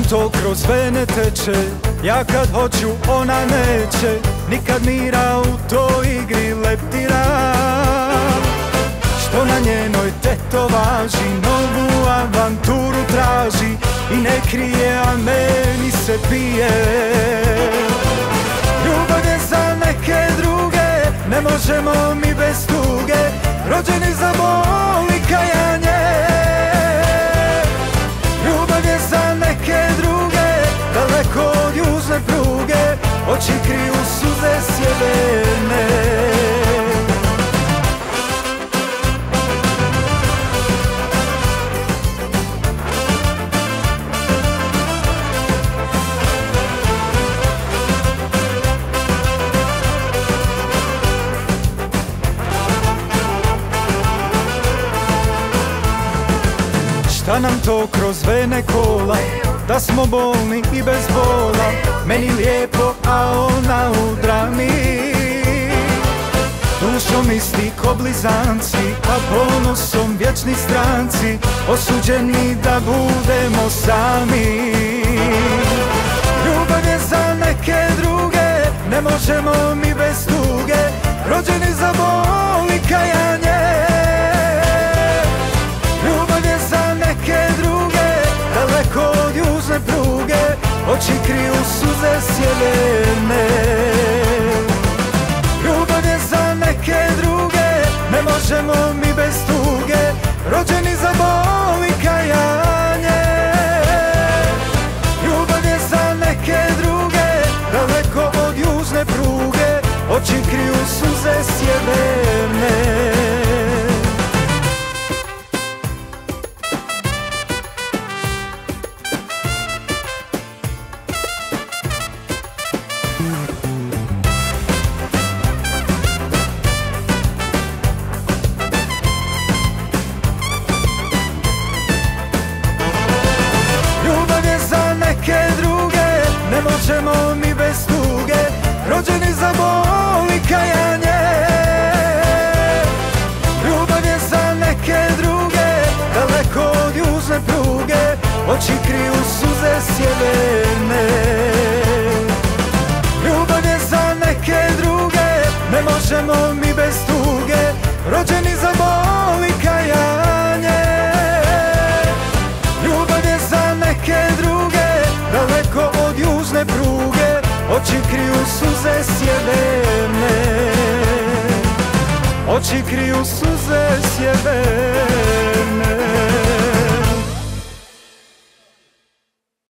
to kroz vene teče, ja kad hoću ona neće, nikad mira u toj igri leptira. Što na njenoj tetovaži, novu avanturu traži i ne krije, a meni se pije. Ljubav je za neke druge, ne možemo mi bez tuge, rođeni za bol i kajanje. Ljubav je za neke druge, daleko od južne pruge, oči kriju suze sjeverne. Šta nam to kroz vene kola, da smo bolni i bez bola, meni lijepo, a ona u drami. Dušom isti ko blizanci, a ponosom vječni stranci, osuđeni da budemo sami. Ljubav je za neke druge, ne možemo mi bez tuge, rođeni za bol i kajanje. Ljubav je za neke druge, daleko od južne pruge, oči kriju suze sjeverne. Ljubav je za neke druge, ne možemo mi bez tuge, rođeni za bol i kajanje. Ljubav je za neke druge, daleko od južne pruge, oči kriju suze sjeverne. Ne možemo mi bez tuge, rođeni za bol i kajanje. Ljubav je za neke druge, daleko od južne pruge, oči kriju suze sjeverne. Ljubav je za neke druge, ne možemo mi bez tuge, rođeni za bol i kajanje. Ljubav je za neke druge, daleko od južne pruge, oči kriju suze sjeverne. Oči kriju suze sjeverne.